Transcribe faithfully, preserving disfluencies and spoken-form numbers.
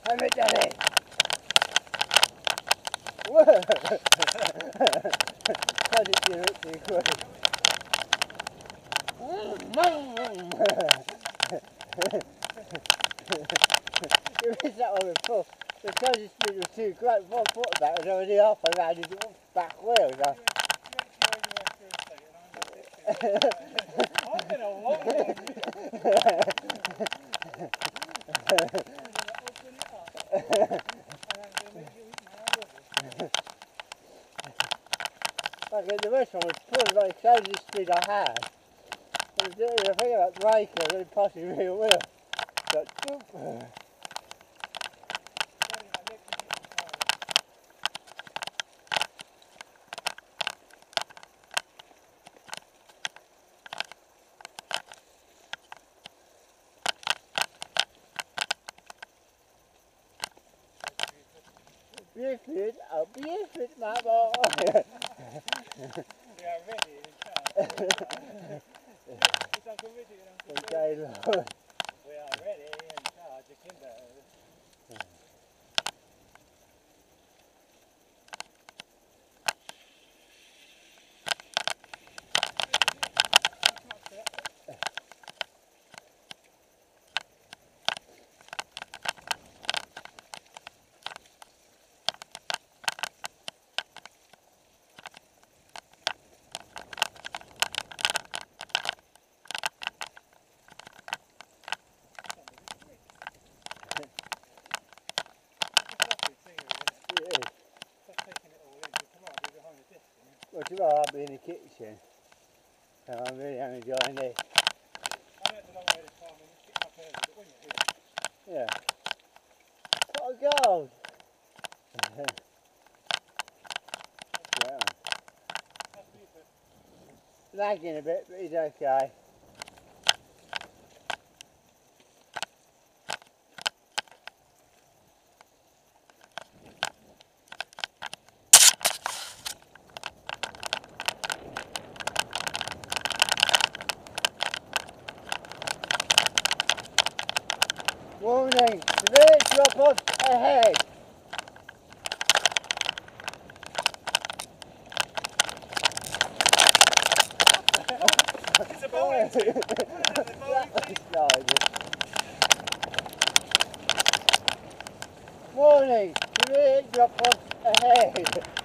I'm a daddy. Whoa! How did you look too quick? You missed that one before. The closest speed was too great. One thought about it was already half around his back wheel. So. I've been a long one. Like the first one was probably like the closest speed I had. I was doing the thing about the brake, I was really passing the rear wheel. But, Buford, oh Buford, my boy. We are ready in charge. It's Uncle Richard and Uncle Okay, Lord. We are ready in charge of Kimber. Well, tomorrow I'll be in the kitchen, so I'm really enjoying this. I went the long way this time and kicked up early, but when you do Yeah. What a gold! Yeah. that's beautiful. Lagging a bit, but he's okay. Warning, severe drop-off ahead. It's a bowling team. What is it, a bowling team? Warning, severe drop-off ahead.